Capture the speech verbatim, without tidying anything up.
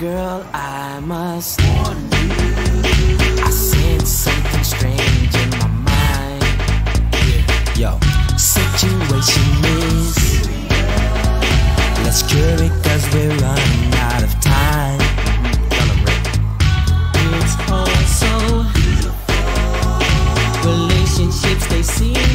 Girl, I must warn you, I sense something strange in my mind. Yo, situation is, let's cure it cause we're running out of time. It's all so beautiful. Relationships, they seem